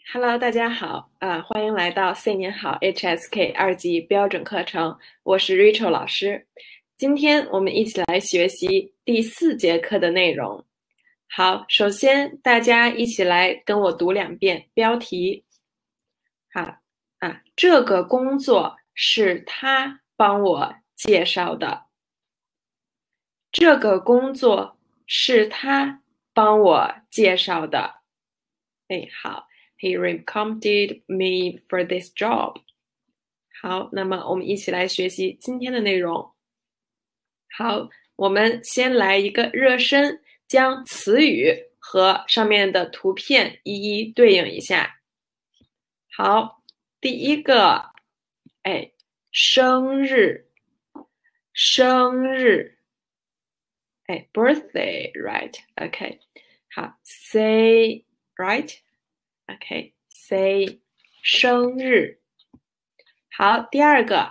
Hello，大家好，欢迎来到 C 年好 HSK 二级标准课程，我是 Rachel 老师。今天我们一起来学习第4节课的内容。好，首先大家一起来跟我读2遍标题。好，这个工作是他帮我介绍的。这个工作是他帮我介绍的。好。He recommended me for this job. 好，那么我们一起来学习今天的内容。好，我们先来一个热身，将词语和上面的图片一一对应一下。好，第一个，生日，生日，birthday, right? Okay. 好 ，say, right?Okay, say 生日。好，第二个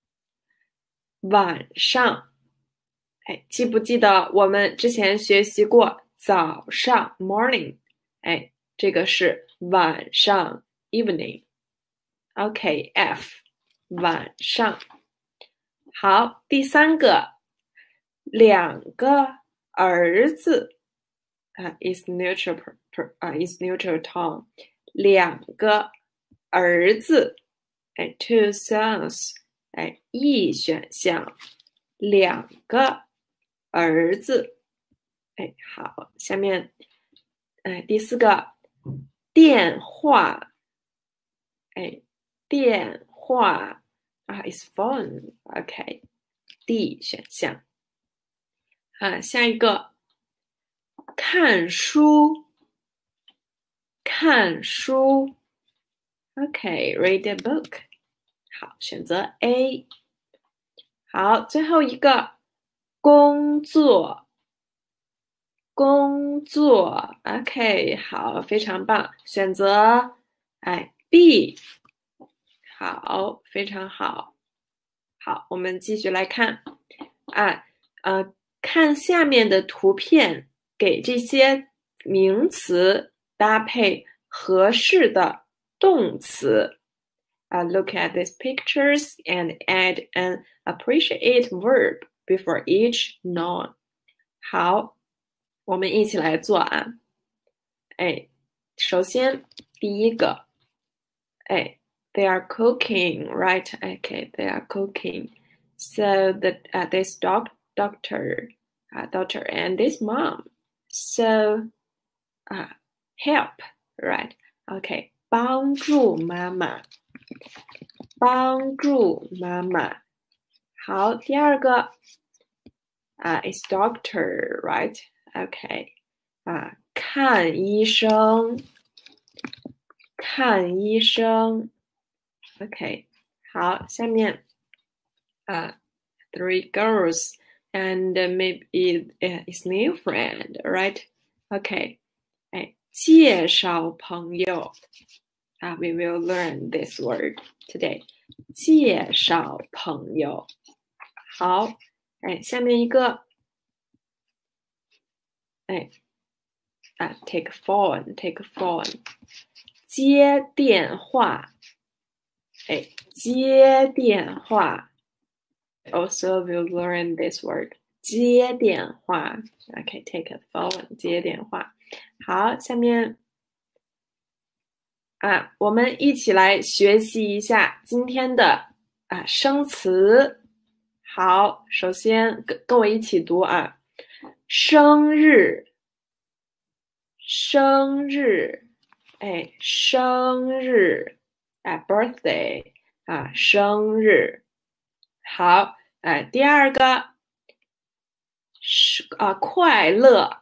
晚上，记不记得我们之前学习过早上 morning，这个是晚上 evening。OK, F 晚上。好，第三个2个儿子is neutral is neutral tone。2个儿子，two sons， E 选项，2个儿子，好，下面，第4个电话，电话is phone，OK，D 选项，下一个看书。看书 ，OK, read a book。好，选择 A。好，最后一个工作，工作 ，OK， 好，非常棒，选择B。好，非常好。好，我们继续来看，看下面的图片，给这些名词搭配合适的动词。Look at these pictures and add an appreciate verb before each noun. 好，我们一起来做啊。首先第一个，they are cooking, right? Okay, they are cooking. So this doctor and this mom. So help, right? Okay, 帮助妈妈，帮助妈妈。好，第二个is doctor, right? Okay, 看医生，看医生。Okay, 好，下面3 girls and maybe is new friend, right? Okay, 介绍朋友we will learn this word today. 介绍朋友。好，下面一个take phone, take phone. 接电话，接电话。Also will learn this word. 接电话。Okay, take a phone. 接电话。好，下面我们一起来学习一下今天的生词。好，首先跟我一起读啊，生日，生日，生日，birthday，生日。好，第二个是快乐。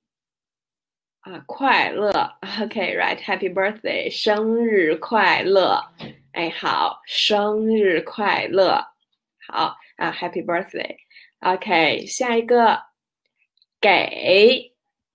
快乐 ，OK, right? Happy birthday， 生日快乐，好，生日快乐，好，Happy birthday，OK， 下一个给，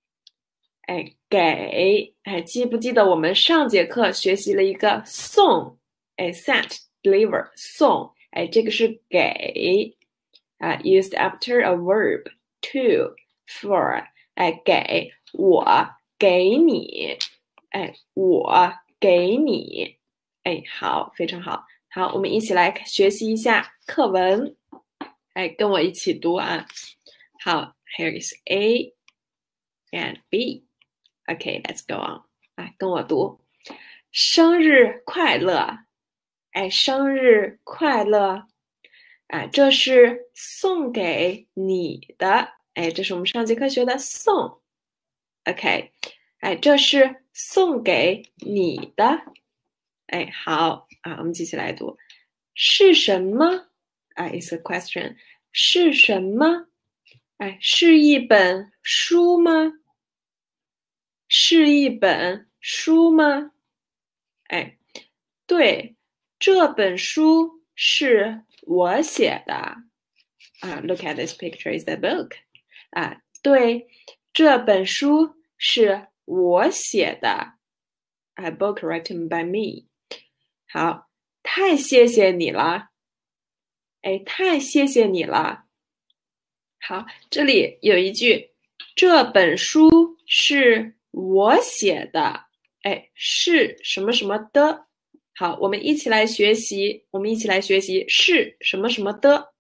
给，记不记得我们上节课学习了一个送，sent, deliver， 送，这个是给，used after a verb, to, for，给我。给你，我给你。哎，好，非常好。好，我们一起来学习一下课文。哎，跟我一起读啊。好 ，Here is A and B. Okay, let's go on. 来，跟我读。生日快乐！哎，生日快乐！哎，这是送给你的。哎，这是我们上节课学的送。OK， 哎，这是送给你的。哎，好啊，我们继续来读。是什么？哎 ，is a question。是什么？哎，是一本书吗？是一本书吗？哎，对，这本书是我写的。啊 ，Look at this picture, is a book. 啊，对，这本书是我写的。A book written by me. 好，太谢谢你了。哎，太谢谢你了。好，这里有一句，这本书是我写的。哎，是什么什么的。好，我们一起来学习，是什么什么的。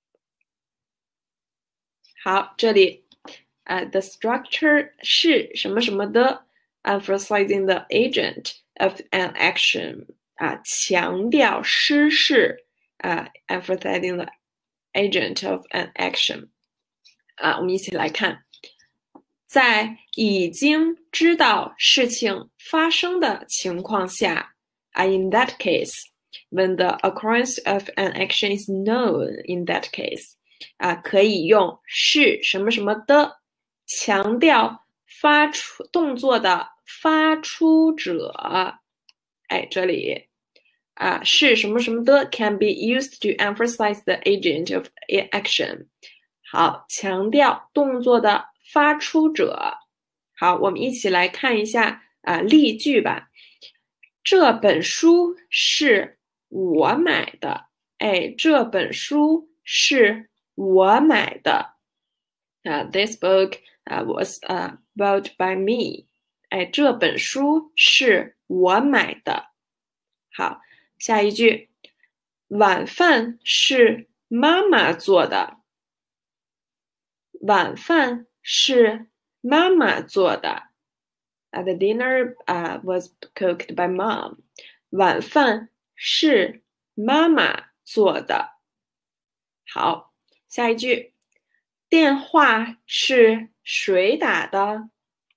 好，这里the structure 是什么什么的 emphasizing the agent of an action 强调施事emphasizing the agent of an action 我们一起来看，在已经知道事情发生的情况下in that case, when the occurrence of an action is known in that case, 可以用是什么什么的强调发出动作的发出者。哎，这里是什么什么的 can be used to emphasize the agent of action. 好，强调动作的发出者。好，我们一起来看一下例句吧。这本书是我买的。哎，这本书是我买的。This book was bought by me. 哎，这本书是我买的。好，下一句，晚饭是妈妈做的。晚饭是妈妈做的。The dinner was cooked by mom. 晚饭是妈妈做的。好，下一句，电话是谁打的？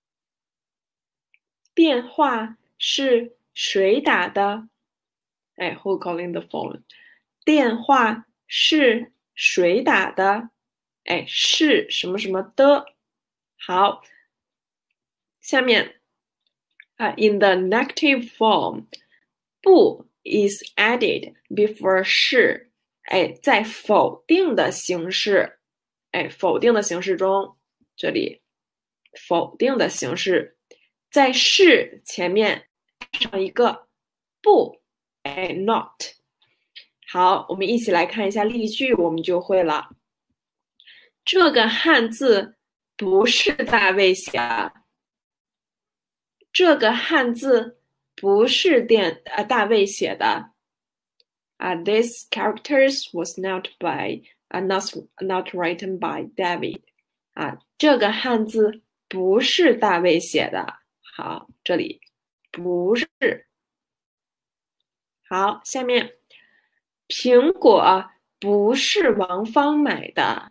电话是谁打的？哎 ，Who calling the phone？ 电话是谁打的？哎，是什么什么的。好，下面in the negative form, 不 is added before 是。哎，在否定的形式。哎，否定的形式中，这里否定的形式在是前面上一个不。哎 ，not。好，我们一起来看一下例句，我们就会了。这个汉字不是大卫写的。这个汉字不是大卫写的。These characters was not written by David. 这个汉字不是大卫写的。好，这里不是。好，下面苹果不是王芳买的。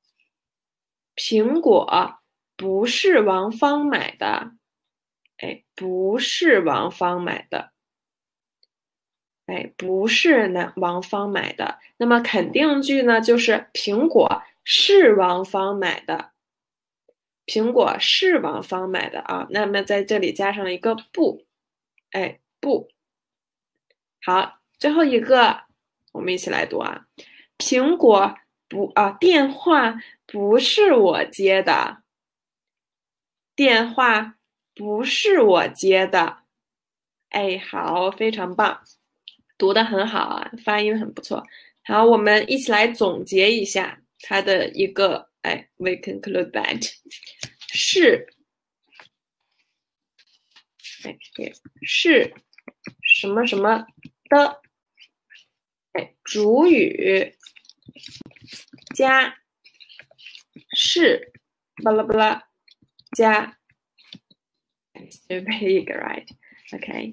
苹果不是王芳买的。哎，不是王芳买的。哎，不是王芳买的。那么肯定句呢，就是苹果是王芳买的。苹果是王芳买的啊。那么在这里加上一个不。哎，不。好，最后一个我们一起来读啊。苹果电话不是我接的。电话不是我接的。哎，好，非常棒，读得很好啊，发音很不错。好，我们一起来总结一下它的一个we conclude that 是是什么什么的，哎，主语加是巴拉巴拉加 so big, right? Okay.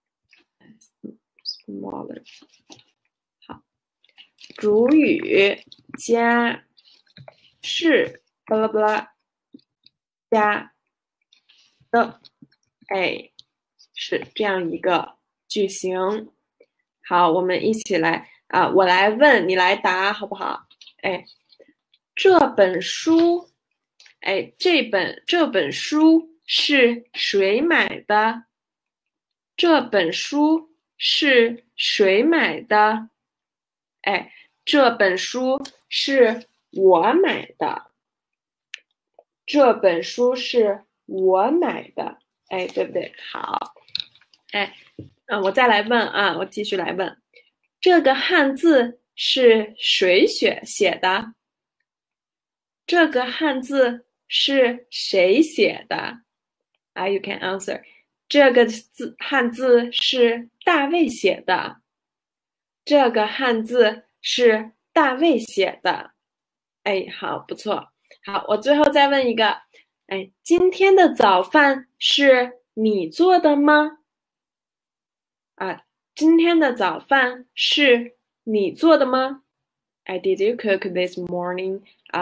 Smaller. 好，主语加是巴拉巴拉加的，哎，是这样一个句型。好，我们一起来啊，我来问，你来答，好不好？哎，这本书，哎，这本书是谁买的？这本书是谁买的？哎，这本书是我买的。这本书是我买的，哎，对不对？好，哎，我再来问啊，我继续来问，这个汉字是谁写的？这个汉字是谁写的？啊 ，you can answer。这个汉字是大卫写的。这个汉字是大卫写的。哎，好，不错。好，我最后再问一个，哎，今天的早饭是你做的吗？啊，今天的早饭是你做的吗？哎 ，Did you cook this morning?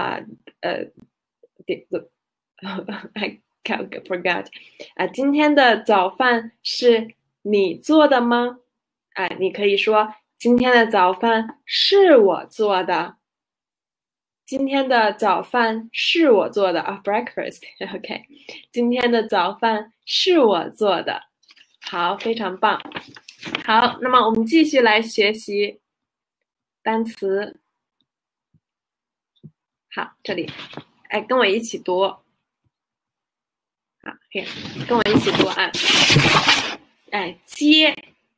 I forgot. 啊，今天的早饭是你做的吗？啊，你可以说今天的早饭是我做的。今天的早饭是我做的啊 ，breakfast， OK， 今天的早饭是我做的，好，非常棒。好，那么我们继续来学习单词。好，这里，哎，跟我一起读。好，跟我一起读啊。哎，接，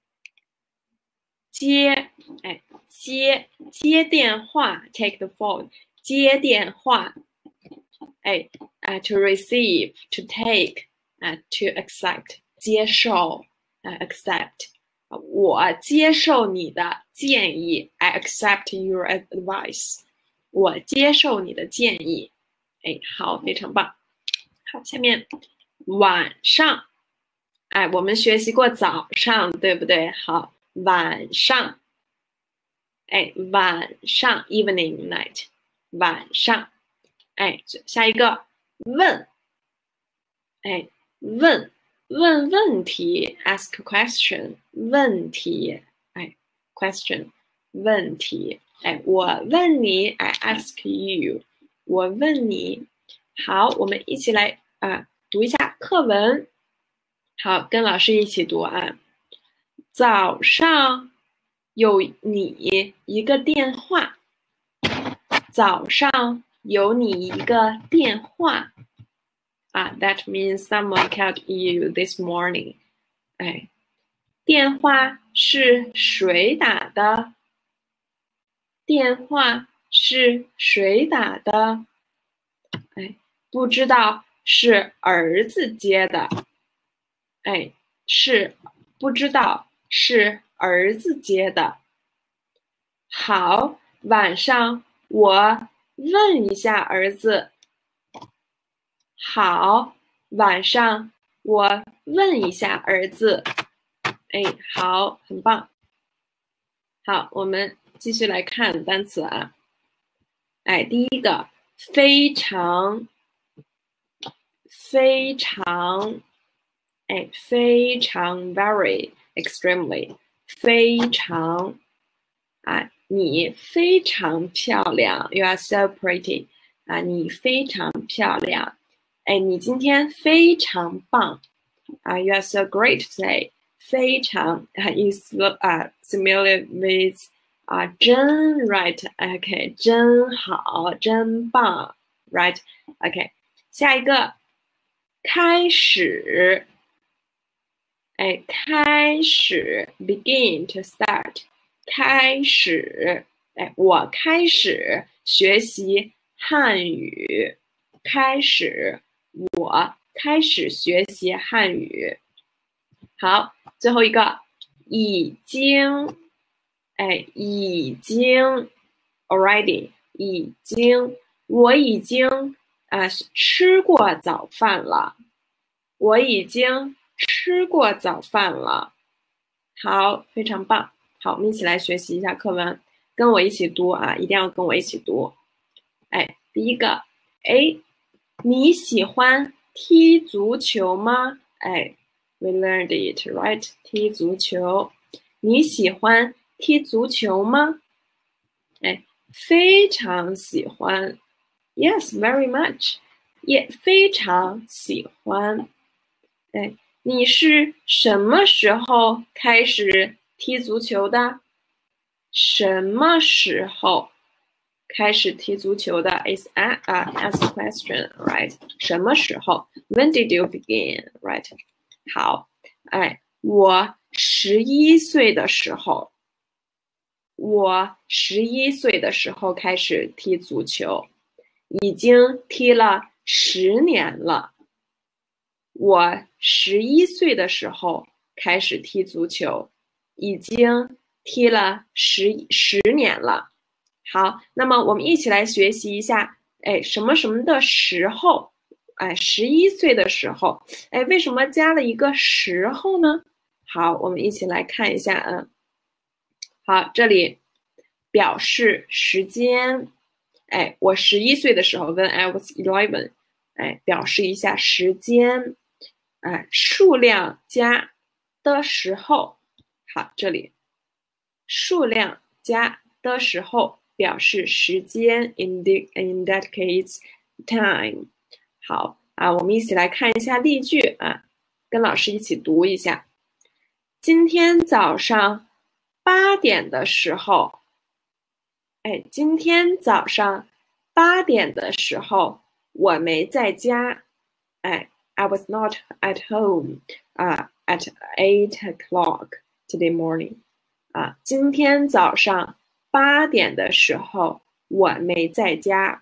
哎，接电话 ，take the phone。接电话，哎，to receive, to take, to accept， 接受，accept， 我接受你的建议 ，I accept your advice， 我接受你的建议，哎，好，非常棒。好，下面晚上，哎，我们学习过早上，对不对？好，晚上，哎，晚上 ，evening, night。晚上，哎，下一个问，哎，问问题 ，ask question， 问题，哎 ，question， 问题，哎，我问你 ，I ask you， 我问你，好，我们一起来读一下课文，好，跟老师一起读啊，早上有你一个电话。早上有你一个电话啊 ，that means someone called you this morning。哎，电话是谁打的？电话是谁打的？哎，不知道，是儿子接的。哎，是不知道，是儿子接的。好，晚上。我问一下儿子，好，晚上我问一下儿子，哎，好，很棒。好，我们继续来看单词啊，哎，第一个，非常，非常，哎，非常 very extremely， 非常，啊。你非常漂亮 ，You are so pretty， 啊，你非常漂亮，哎，你今天非常棒，啊 ，You are so great today， 非常is similar with 真 right，OK， 真好，真棒 ，right，OK， 下一个开始，哎，开始 begin to start。开始，哎，我开始学习汉语。开始，我开始学习汉语。好， 最后一个已经，哎，已经 already 已经，我已经吃过早饭了，我已经吃过早饭了。好，非常棒。好，我们一起来学习一下课文，跟我一起读啊，一定要跟我一起读。哎，第一个，哎，你喜欢踢足球吗？哎，we learned it, right? 踢足球，你喜欢踢足球吗？哎，非常喜欢 ，yes, very much，也非常喜欢。哎，你是什么时候开始踢足球的？什么时候开始踢足球的 is ask a question, right? 什么时候 ？When did you begin, right? 好，哎，我11岁的时候，我11岁的时候开始踢足球，已经踢了10年了。我11岁的时候开始踢足球，已经踢了十年了。好，那么我们一起来学习一下，哎，什么什么的时候，哎，11岁的时候，哎，为什么加了一个时候呢？好，我们一起来看一下啊。好，这里表示时间，哎，我11岁的时候 ，when I was 11，哎，表示一下时间，哎，数量加的时候，好，这里数量加的时候表示时间 in that case time。好啊，我们一起来看一下例句啊，跟老师一起读一下。今天早上8点的时候，哎，今天早上8点的时候我没在家，哎 ，I was not at home at 8 o'clock today morning。今天早上8点的时候我没在家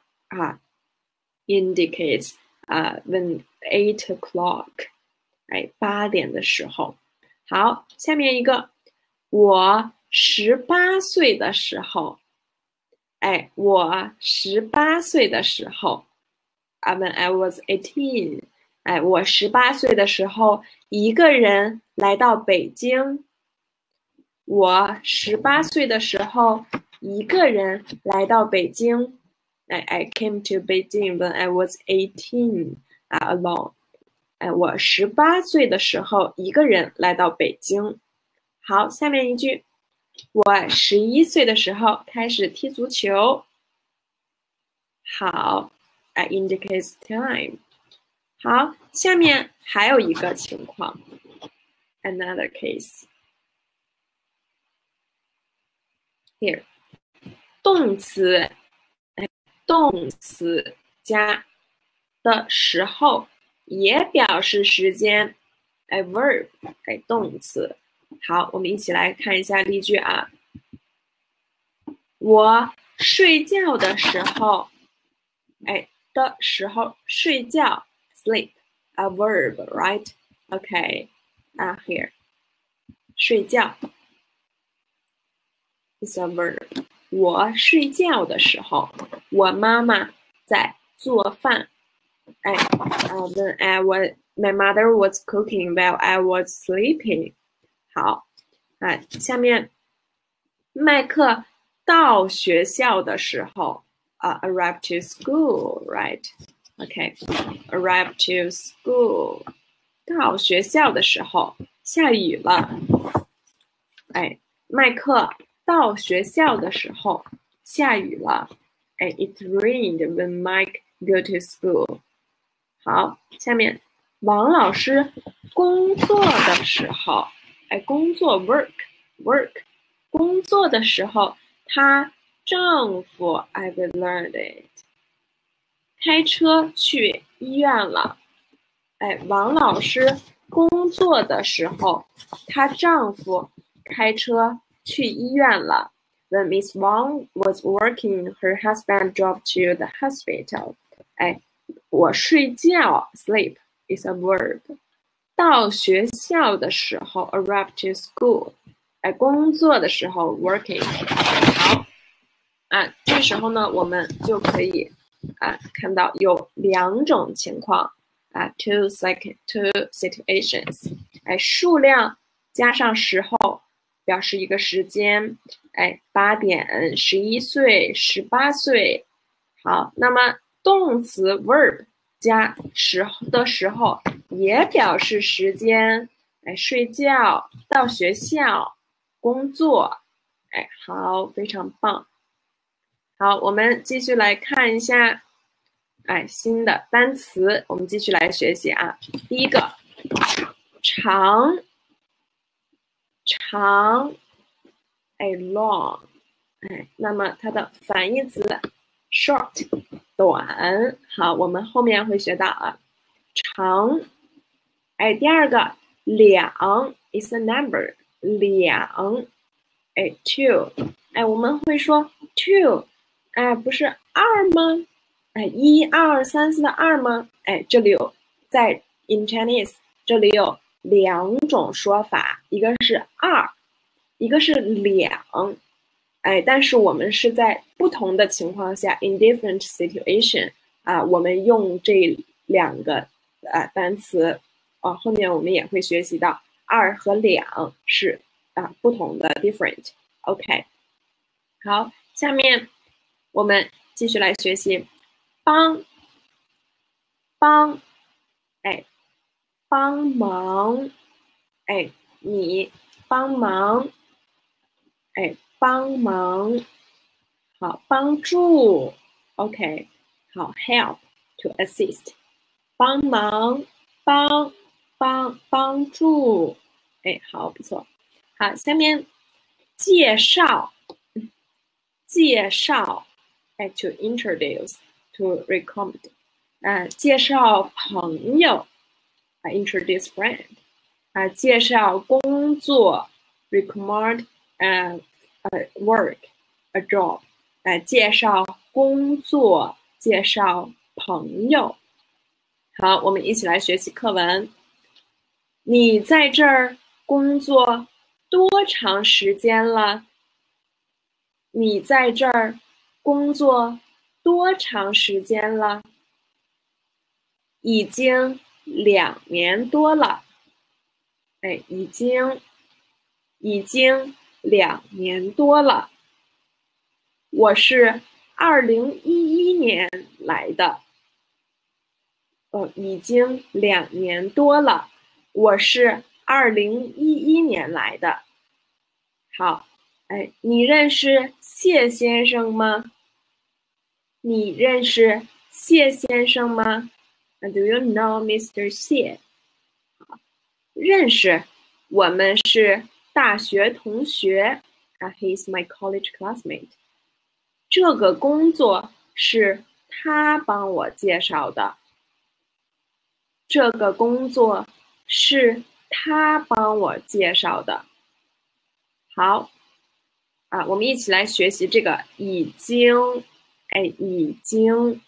indicates when 8 o'clock， 哎，8点的时候。好，下面一个，我18岁的时候，哎，我18岁的时候，when I was 18， 哎，我18岁的时候一个人来到北京。我18岁的时候一个人来到北京。I came to Beijing when I was 18 alone。哎，我18岁的时候一个人来到北京。好，下面一句，我11岁的时候开始踢足球。好，indicates time。好，下面还有一个情况 ，another case。Here， 动词，动词加的时候也表示时间，哎 ，verb， 哎，动词。好，我们一起来看一下例句啊。我睡觉的时候，哎的时候，睡觉 ，sleep，a verb，right？OK， here， 睡觉 is a verb。我睡觉的时候，我妈妈在做饭。哎when my mother was cooking while I was sleeping。好，下面麦克到学校的时候arrive to school, right? Okay, arrive to school。到学校的时候下雨了。哎，麦克到学校的时候下雨了。哎 ，it rained when Mike go to school。好，下面王老师工作的时候，哎，工作 work， 工作的时候，她丈夫 I will learn it， 开车去医院了。哎，王老师工作的时候，她丈夫开车去医院了。When Miss Wang was working, her husband drove to the hospital。哎，我睡觉 sleep is a verb。 到学校的时候 arrive to school， 工作的时候 working。 好这时候呢我们就可以看到有2种情况two situations， 数量加上时候表示一个时间，8点、11岁、18岁。好，那么动词 verb 加的时候也表示时间，睡觉、到学校、工作。好，非常棒。好，我们继续来看一下新的单词，我们继续来学习第一个长 long， 那么它的反义词 short 短。好，我们后面会学到长。第二个2 is a number， 2two， 我们会说 two， 不是2吗？1、2、3、4的2吗？这里有在 in Chinese 这里有2种说法，一个是2，一个是2。但是我们是在不同的情况下 in different situation 我们用这2个单词后面我们也会学习到2和2是不同的 different。 OK， 好，下面我们继续来学习帮忙，你帮忙，帮忙。好，帮助 OK， 好 help to assist， 帮忙，帮助，好，不错。好，下面介绍to introduce to recommend， 介绍朋友introduce friend， 介绍工作 recommend work a job， 介绍工作，介绍朋友。好，我们一起来学习课文。你在这儿工作多长时间了？你在这儿工作多长时间了？已经2年多了。已经2年多了。我是2011年来的。已经2年多了。我是2011年来的。好，你认识谢先生吗？你认识谢先生吗？Do you know Mr. 谢？认识，我们是大学同学。He is my college classmate。这个工作是他帮我介绍的。这个工作是他帮我介绍的。好，我们一起来学习这个已经，已经，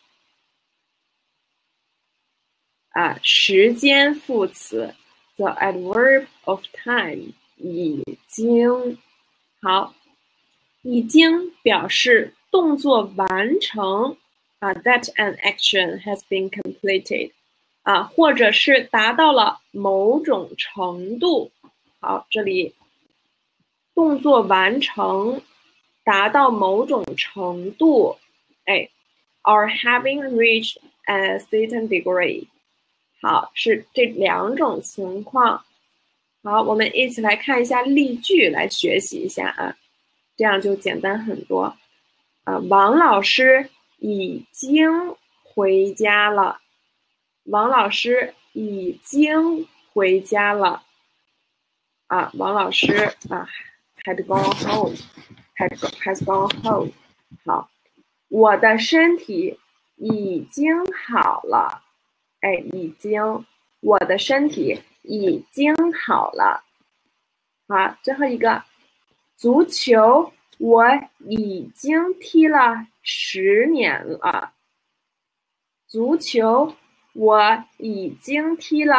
时间副词 the adverb of time， 已经。好，已经表示动作完成that an action has been completed， 或者是达到了某种程度。好，这里动作完成，达到某种程度，or having reached a certain degree。好，是这2种情况。好，我们一起来看一下例句，来学习一下这样就简单很多。王老师已经回家了。王老师已经回家了。王老师had gone home， has gone home。好，我的身体已经好了。已经，我的身体已经好了。好，最后一个，足球我已经踢了10年了。足球我已经踢了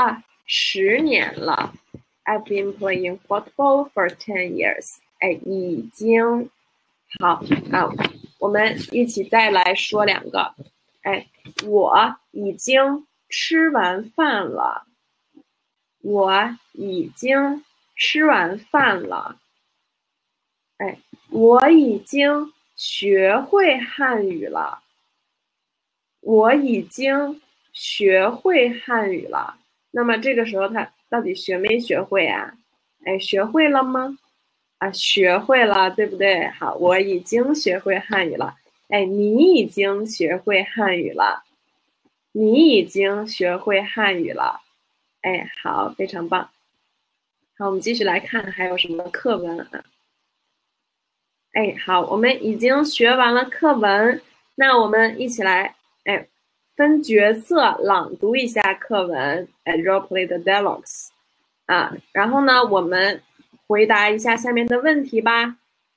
10年了。I've been playing football for 10 years. 哎，已经好啊，我们一起再来说2个。哎，我已经吃完饭了。我已经吃完饭了。哎，我已经学会汉语了。我已经学会汉语了。那么这个时候他到底学没学会啊？哎，学会了吗？啊，学会了，对不对？好，我已经学会汉语了。哎，你已经学会汉语了。你已经学会汉语了。哎，好，非常棒。好，我们继续来看还有什么课文啊？哎，好，我们已经学完了课文，那我们一起来，哎，分角色朗读一下课文，哎 ，role play the dialogues，啊，然后呢，我们回答一下下面的问题吧。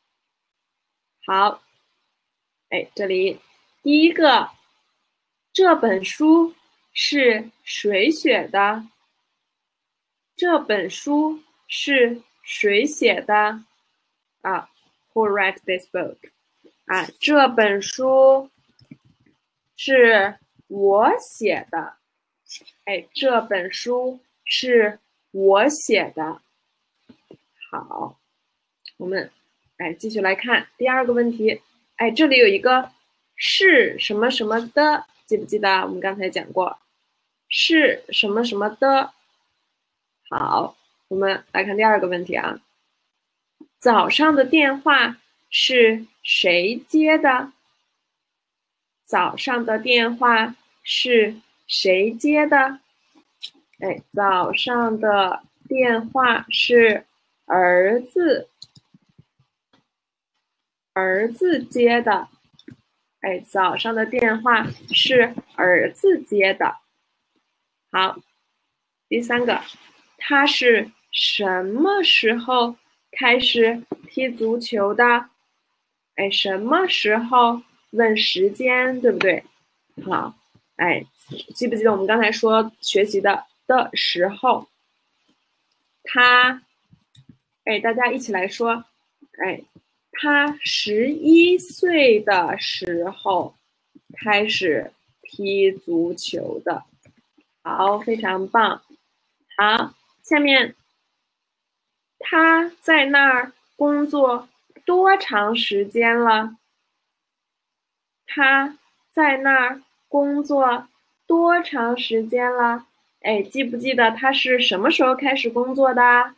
好，哎，这里第一个，这本书是谁写的？这本书是谁写的？啊 ，Who wrote this book？ 啊，这本书是我写的。哎，这本书是我写的。好，我们继续来看第2个问题。哎，这里有一个是什么什么的，记不记得？我们刚才讲过，是什么什么的。好，我们来看第2个问题啊。早上的电话是谁接的？早上的电话是谁接的？哎，早上的电话是儿子接的。哎，早上的电话是儿子接的。好，第3个，他是什么时候开始踢足球的？哎，什么时候？问时间，对不对？好，哎，记不记得我们刚才说学习的时候？他，哎，大家一起来说，哎，他11岁的时候开始踢足球的。好，非常棒。好，下面他在那儿工作多长时间了？他在那儿工作多长时间了？哎，记不记得他是什么时候开始工作的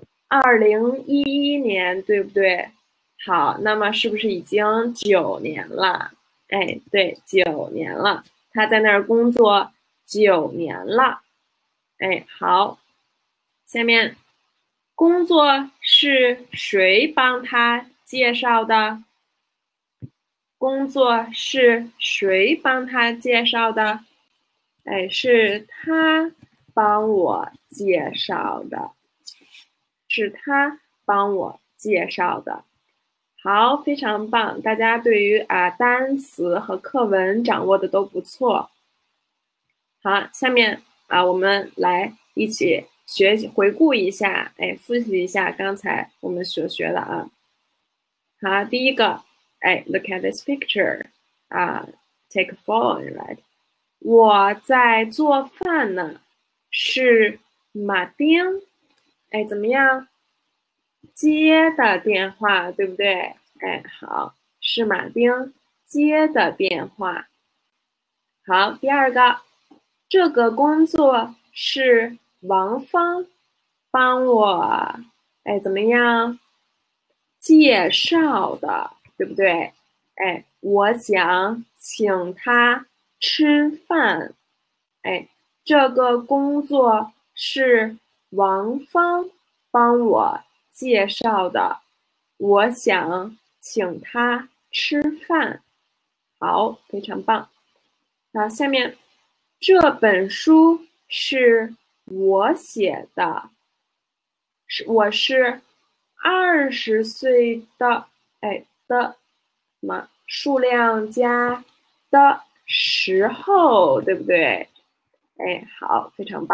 ？2011年，对不对？好，那么是不是已经9年了？哎，对，9年了，他在那儿工作9年了。哎，好，下面工作是谁帮他介绍的？工作是谁帮他介绍的？哎，是他帮我介绍的。是他帮我介绍的。好，非常棒，大家对于单词和课文掌握的都不错。好，下面我们来一起学习回顾一下，哎，复习一下刚才我们所学的啊。好，第一个，哎 ，look at this picture， take a phone， right？ 我在做饭呢，是马丁，哎，怎么样？接的电话，对不对？哎，好，是马丁接的电话。好，第2个，这个工作是王芳帮我，哎，怎么样？介绍的，对不对？哎，我想请他吃饭。哎，这个工作是王芳帮我介绍的，我想请他吃饭。好，非常棒。那下面这本书是我写的，我是20岁的，哎的什么数量加的时候，对不对？哎，好，非常棒。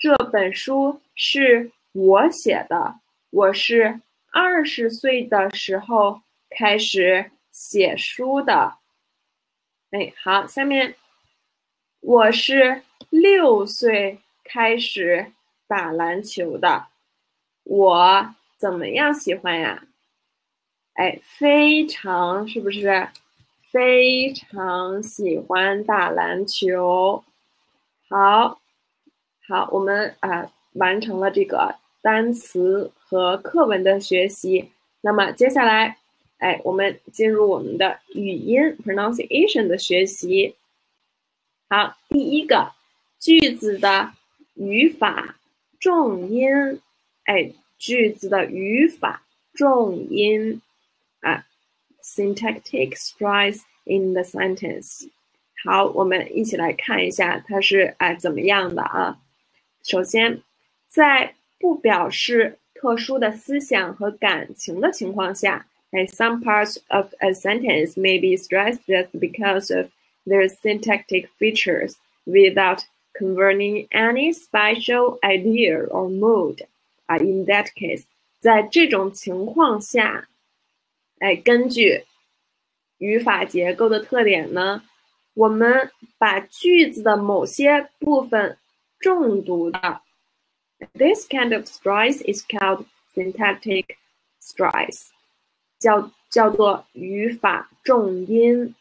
这本书是我写的，我是20岁的时候开始写书的。哎，好，下面我是6岁开始打篮球的，我怎么样喜欢呀？哎，非常，是不是？非常喜欢打篮球。好，好，我们完成了这个单词和课文的学习。那么接下来，我们进入我们的语音 pronunciation 的学习。好，第一个句子的语法重音，句子的语法重音syntactic stress in the sentence。好，我们一起来看一下它是怎么样的啊。首先，在不表示特殊的思想和感情的情况下，some parts of a sentence may be stressed just because of their syntactic features without conveying any special idea or mood. In that case， 在这种情况下，根据语法结构的特点呢，我们把句子的某些部分重读的。This kind of stress is called syntactic stress， 叫做语法重音。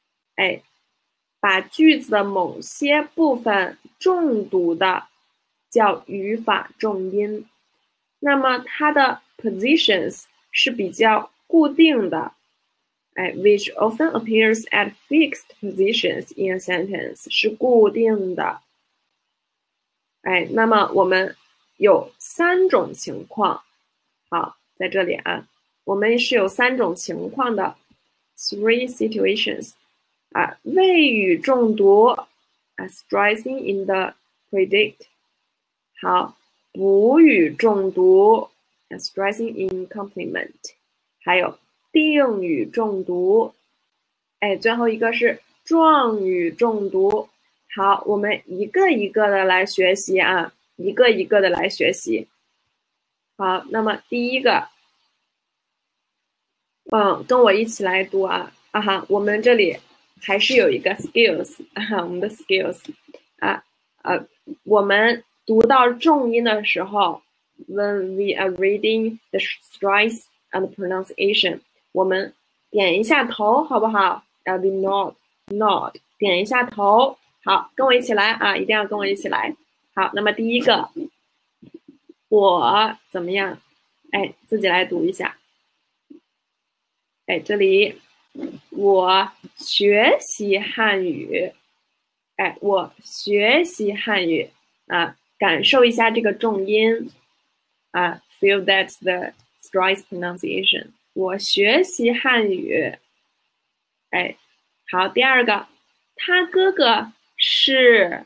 把句子的某些部分重读的叫语法重音。那么它的 positions 是比较固定的，which often appears at fixed positions in a sentence， 是固定的。那么我们有3种情况。好，在这里我们是有3种情况的 ，3 situations。谓语重读stressing in the predict。好，补语重读stressing in complement。还有定语重读，最后一个是状语重读。好，我们一个一个的来学习一个一个的来学习。好，那么第一个，跟我一起来读我们这里还是有一个 skills 我们的 skills 我们读到重音的时候 ，when we are reading the stress and pronunciation， 我们点一下头，好不好？be nod， 点一下头。好，跟我一起来一定要跟我一起来。好，那么第一个，我怎么样？自己来读一下。这里我学习汉语。我学习汉语感受一下这个重音feel that the stress pronunciation。我学习汉语。好，第二个，他哥哥是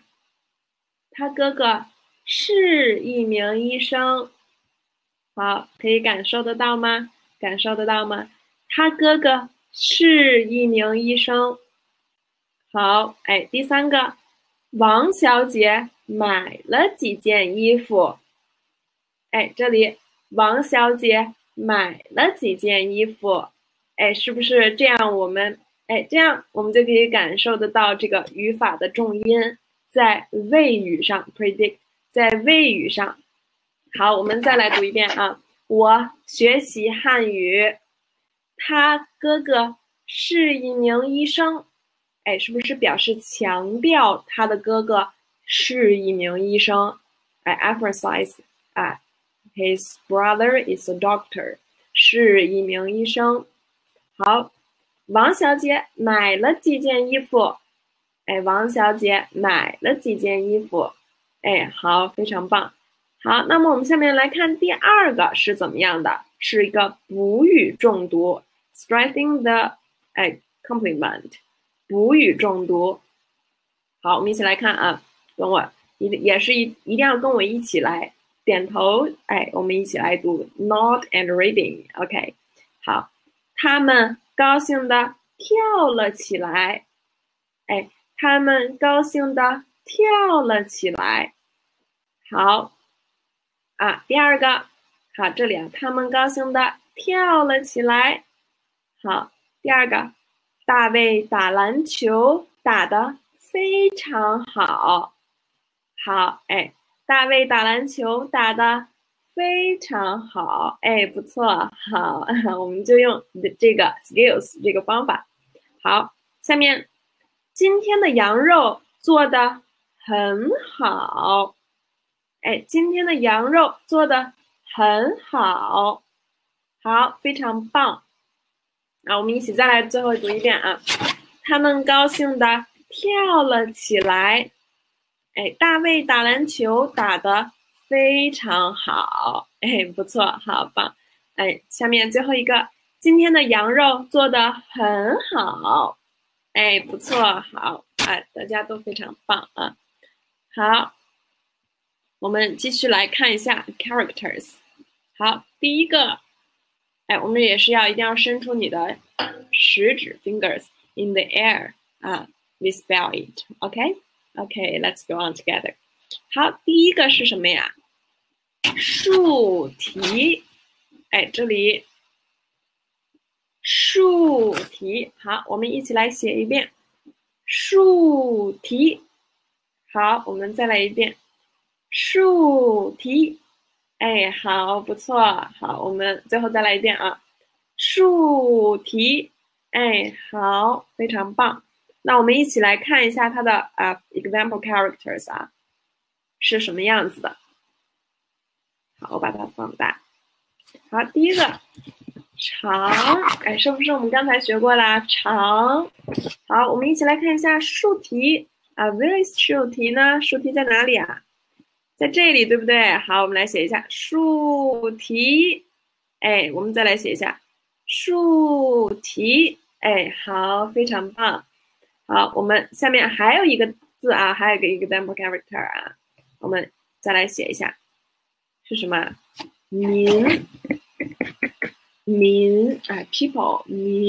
一名医生。好，可以感受得到吗？感受得到吗？他哥哥是一名医生。好，第三个，王小姐买了几件衣服。这里王小姐买了几件衣服。是不是这样我们就可以感受得到这个语法的重音在谓语上 predict， 在谓语上。好，我们再来读一遍我学习汉语。他哥哥是一名医生。是不是表示强调他的哥哥是一名医生？emphasize his brother is a doctor， 是一名医生。好，王小姐买了几件衣服。王小姐买了几件衣服。好，非常棒。好，那么我们下面来看第二个是怎么样的，是一个补语重读 stressing the complement， 补语重读。好，我们一起来看跟我一定要跟我一起来点头。我们一起来读 nod and reading。 OK， 好，他们高兴的跳了起来。他们高兴的跳了起来。 好啊，第二个，好，这里啊，他们高兴的跳了起来。好，第二个，大卫打篮球打得非常好。好，哎，大卫打篮球打得非常好，哎，不错，好，我们就用这个 skills 这个方法。好，下面今天的羊肉做的很好，哎，今天的羊肉做的很好，好，非常棒。啊，我们一起再来最后读一遍啊！他们高兴的跳了起来。哎，大卫打篮球打得非常好，哎，不错，好棒。哎，下面最后一个，今天的羊肉做得很好，哎，不错，好，哎，大家都非常棒啊。好，我们继续来看一下 characters。好，第一个，哎，我们也是一定要伸出你的食指 fingers in the air 啊 ，we spell it，OK？OK，let's go on together。好，第一个是什么呀？竖题，哎，这里竖题，好，我们一起来写一遍竖题。好，我们再来一遍竖题。哎，好，不错，好，我们最后再来一遍啊，竖题，哎，好，非常棒。那我们一起来看一下它的example characters 啊，是什么样子的。好，我把它放大。好，第一个长，哎，是不是我们刚才学过啦？长。好，我们一起来看一下竖题啊 ，where is 竖题呢？竖题在哪里啊？在这里，对不对？好，我们来写一下竖题。哎，我们再来写一下竖题。哎，好，非常棒。好，我们下面还有一个字啊，还有一个 example character 啊，我们再来写一下，是什么？民啊 ，people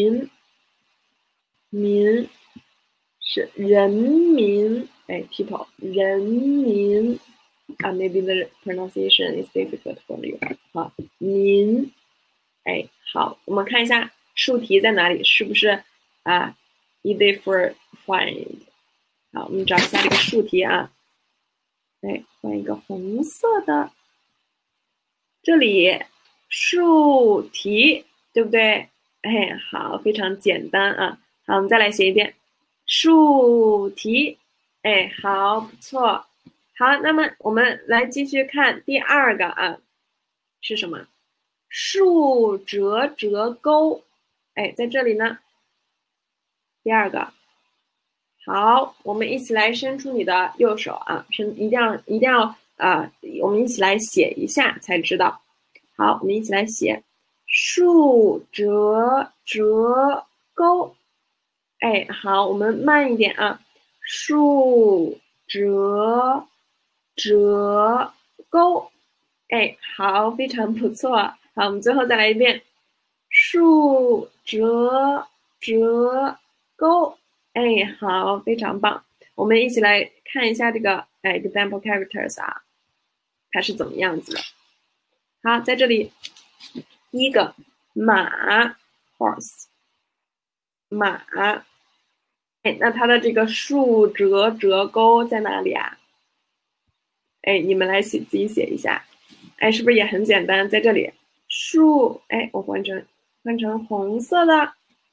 民是人民，哎 ，people 人民。maybe the pronunciation is difficult for you. 好，民，哎，好，我们看一下竖题在哪里，是不是easy for find？ 好，我们找一下这个竖题啊，哎，换一个红色的，这里竖题，对不对？哎，好，非常简单啊。好，我们再来写一遍竖题，哎，好，不错。好，那么我们来继续看第二个啊，是什么？竖折钩，哎，在这里呢。第二个，好，我们一起来伸出你的右手啊，一定要我们一起来写一下才知道。好，我们一起来写竖折钩，哎，好，我们慢一点啊，竖折钩，哎，好，非常不错。好，我们最后再来一遍，竖折钩，哎，好，非常棒。我们一起来看一下这个example characters 啊，它是怎么样子的。好，在这里，第一个马 horse 马，哎，那它的这个竖折钩在哪里啊？哎，你们来自己写一下，哎，是不是也很简单？在这里，竖，哎，我换成红色的，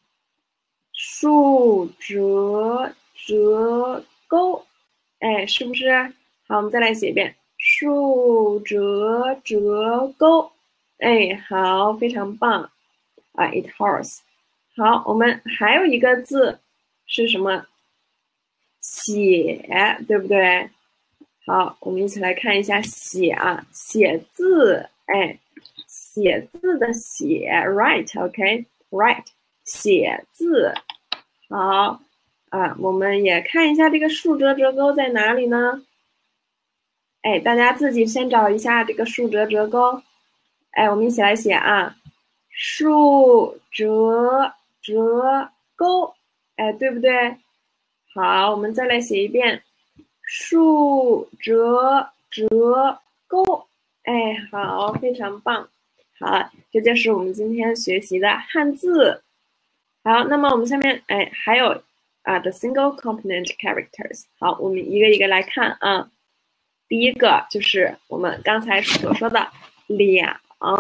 竖折钩，哎，是不是？好，我们再来写一遍，竖折钩，哎，好，非常棒啊 ，it horse。好，我们还有一个字是什么？写，对不对？好，我们一起来看一下写啊，写字，哎，写字的写 ，write，OK，write，写字。好啊，我们也看一下这个竖折钩在哪里呢？哎，大家自己先找一下这个竖折钩。哎，我们一起来写啊，竖折钩，哎，对不对？好，我们再来写一遍，竖折折钩。哎，好，非常棒。好，这就是我们今天学习的汉字。好，那么我们下面还有the single component characters。好，我们一个一个来看啊。第一个就是我们刚才所说的两，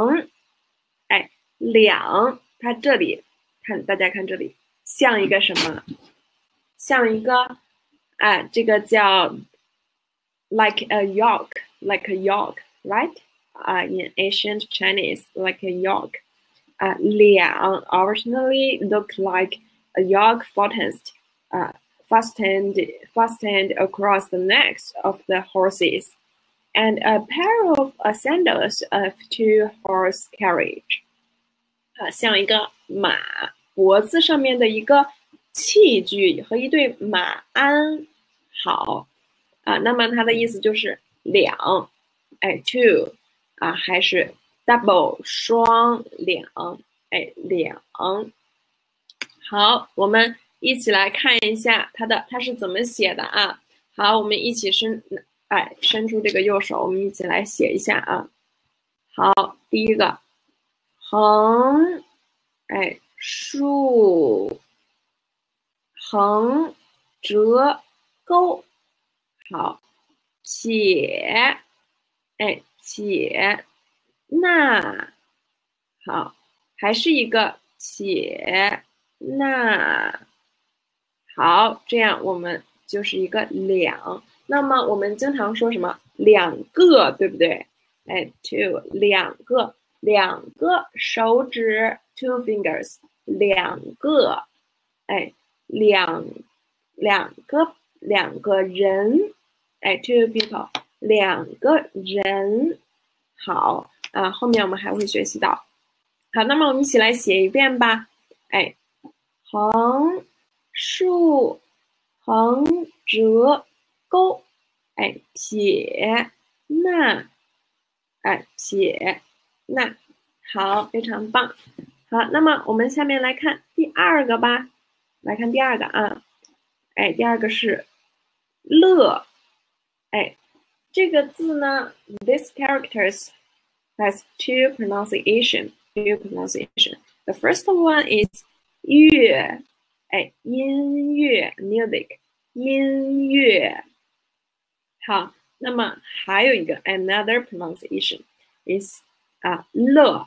两，它这里看大家看这里像一个什么？像一个这个叫 like a yolk, right? In ancient Chinese, like a yolk. 两 originally look like a yolk fastened across the necks of the horses, and a pair of sandals of two-horse carriage. 像一个马脖子上面的一个器具和一对马鞍。好那么它的意思就是两，two 还是 double 双两两。好，我们一起来看一下它是怎么写的啊。好，我们一起伸出这个右手，我们一起来写一下啊。好，第一个横竖横折钩。好，且那。好，还是一个且那。好，这样我们就是一个两。那么我们经常说什么两个，对不对？two 两个手指 two fingers 两个两个人two people 两个人。好后面我们还会学习到。好，那么我们一起来写一遍吧。横竖横折钩撇捺撇捺。好，非常棒。好，那么我们下面来看第二个吧。来看第二个啊。第二个是乐。这个字呢 this characters has two pronunciation. The first one is 乐音乐 music 音乐。好，那么还有一个 another pronunciation is 乐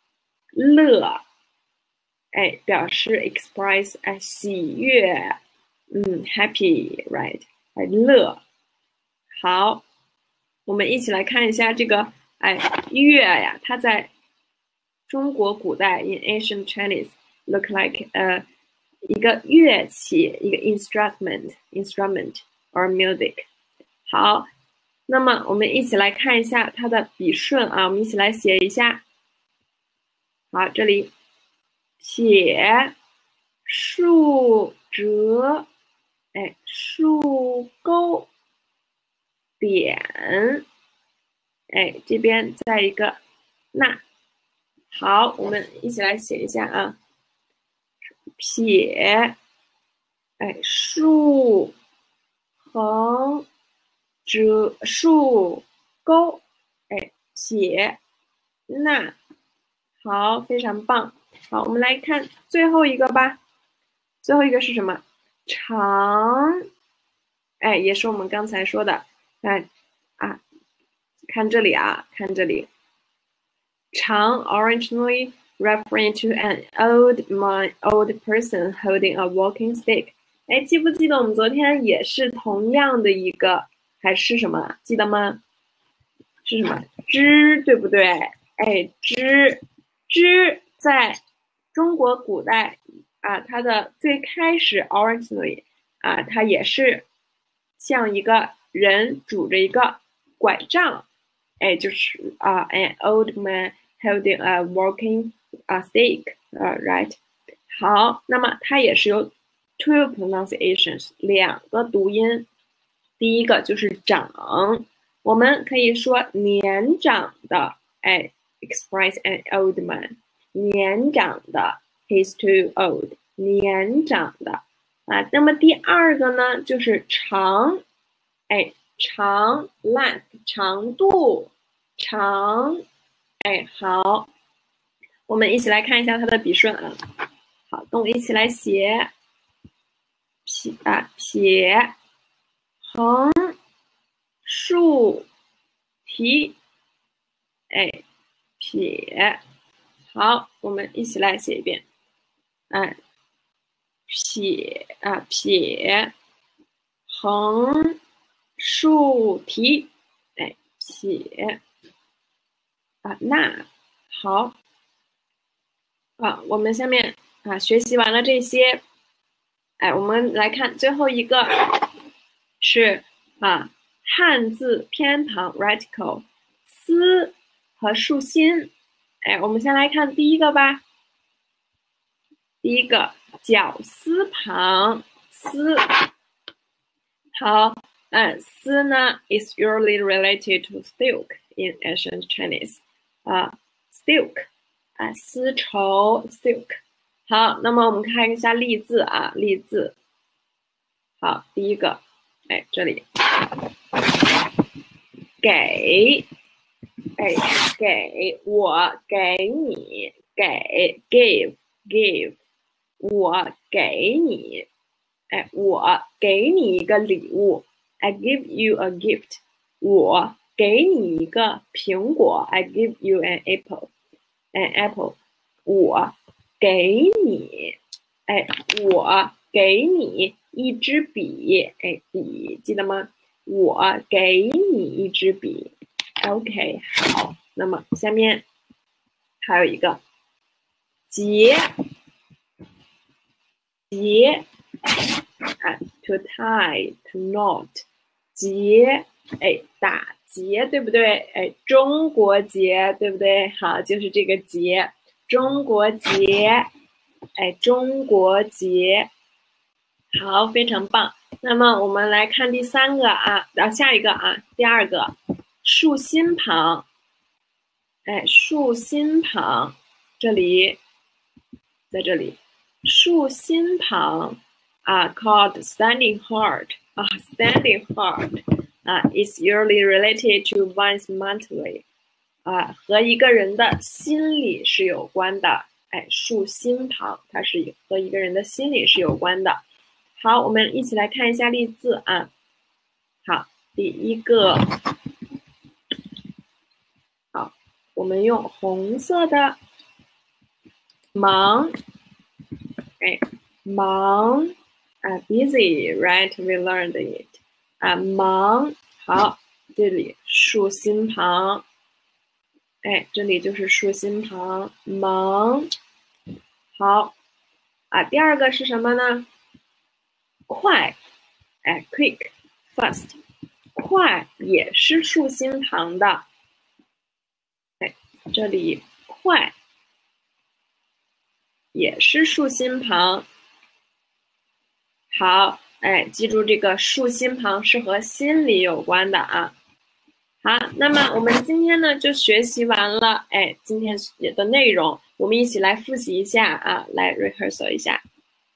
表示 express 喜悦happy right 乐。好，我们一起来看一下这个乐呀，它在中国古代 in ancient Chinese look like 一个乐器，一个 instrument or music。好，那么我们一起来看一下它的笔顺啊，我们一起来写一下。好，这里撇竖折竖钩点这边再一个捺。好，我们一起来写一下啊。撇竖横折竖钩撇捺。好，非常棒。好，我们来看最后一个吧。最后一个是什么？长也是我们刚才说的看这里啊，看这里长 originally referring to an old person holding a walking stick。记不记得我们昨天也是同样的一个，还是什么？记得吗？是什么？枝，对不对？枝在中国古代它的最开始 originally它也是像一个人拄着一个拐杖，就是an old man holding a walking stick, right? 好，那么它也是有 two pronunciations 两个读音。第一个就是长，我们可以说年长的express an old man 年长的 he's too old 年长的那么第二个呢就是长长 length 长度长，哎，好，我们一起来看一下它的笔顺啊。好，跟我一起来写，撇，横，竖，提，哎，撇。好，我们一起来写一遍，哎，撇，横，竖，提，哎，撇，那好。我们下面学习完了这些，哎，我们来看最后一个是汉字偏旁 radical 丝和竖心，哎，我们先来看第一个吧。第一个绞丝旁丝，好，丝呢 is usually related to silk in ancient Chinese，silk。丝绸 silk， 好，那么我们看一下例字例字，好，第一个，哎，这里，给，哎，给我给你，给 give， 我给你，哎，我给你一个礼物 ，I give you a gift， 我给你一个苹果 ，I give you an apple。apple， 我给你，哎，我给你一支笔，哎，笔记得吗？我给你一支笔 ，OK， 好，那么下面还有一个结，to tie to knot， 结，哎，打结对不对？哎，中国结对不对？好，就是这个结，中国结，哎，中国结，好，非常棒。那么我们来看第三个下一个第二个竖心旁，哎，竖心旁，这里，在这里，竖心旁called standing heart standing heart。is usually related to one's mentally， 和一个人的心理是有关的。哎，竖心旁，它是和一个人的心理是有关的。好，我们一起来看一下例字好，第一个，好，我们用红色的忙，哎，忙busy right we learned it。忙，好，这里竖心旁，哎，这里就是竖心旁，忙，好，第二个是什么呢？快，哎 ，quick fast， 快也是竖心旁的，哎，这里快也是竖心旁，好。哎，记住这个竖心旁是和心理有关的好，那么我们今天呢就学习完了，哎，今天的内容，我们一起来复习一下来 rehearsal 一下。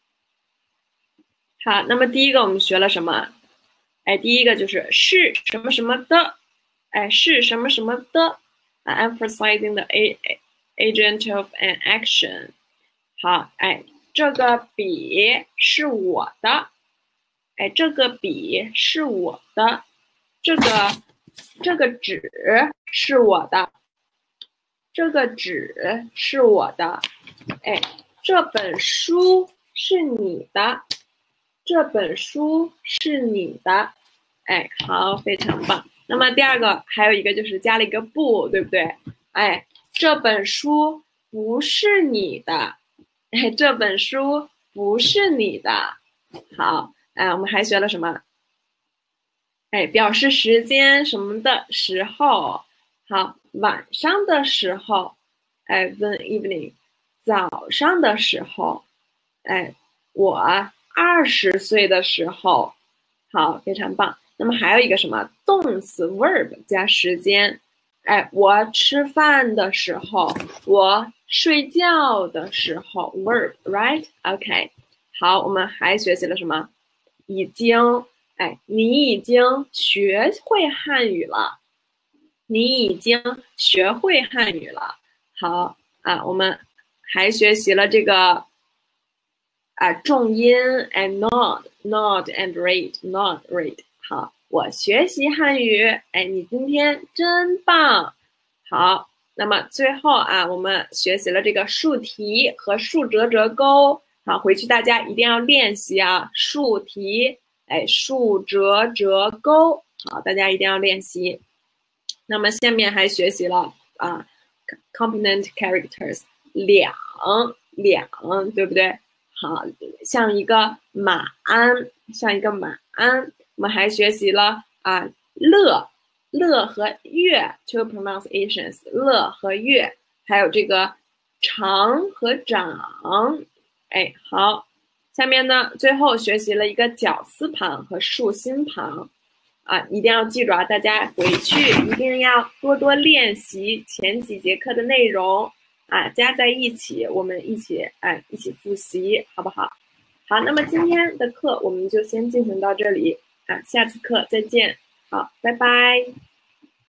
好，那么第一个我们学了什么？哎，第一个就是是什么什么的，哎，是什么什么的emphasizing the agent of an action。好，哎，这个笔是我的。哎，这个笔是我的，这个纸是我的，这个纸是我的，哎，这本书是你的，这本书是你的，哎，好，非常棒。那么第二个还有一个就是加了一个不，对不对？哎，这本书不是你的，哎，这本书不是你的，好。哎，我们还学了什么？哎，表示时间什么的时候，好，晚上的时候，哎 ，the evening， 早上的时候，哎，我20岁的时候，好，非常棒。那么还有一个什么动词 verb 加时间，哎，我吃饭的时候，我睡觉的时候 verb right？OK， 好，我们还学习了什么？已经， 哎，你已经学会汉语了，你已经学会汉语了。好啊，我们还学习了这个重音 and nod and read。好，我学习汉语，哎，你今天真棒。好，那么最后我们学习了这个竖提和竖折折钩。好，回去大家一定要练习啊，竖提，哎，竖折折钩。好，大家一定要练习。那么下面还学习了component characters 两，对不对？好，像一个马鞍，我们还学习了乐和乐 two pronunciations 乐和乐，还有这个长和长。哎，好，下面呢，最后学习了一个绞丝旁和竖心旁。一定要记住啊！大家回去一定要多多练习前几节课的内容加在一起，我们一起复习，好不好？好，那么今天的课我们就先进行到这里下次课再见，好，拜拜。